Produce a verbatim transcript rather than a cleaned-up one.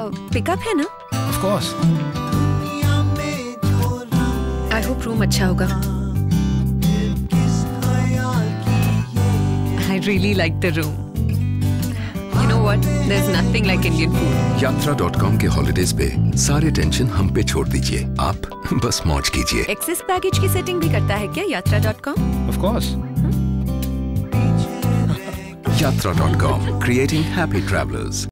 Pickup है ना? Of course. I hope room अच्छा होगा. I really like the room. You know what? There's nothing like Indian food. Yatra dot com के holidays पे सारे tension हम पे छोड़ दीजिए. आप बस मौज कीजिए. एक्सेस पैकेज की सेटिंग भी करता है क्या Yatra dot com? Of course. Yatra dot com, creating happy travelers.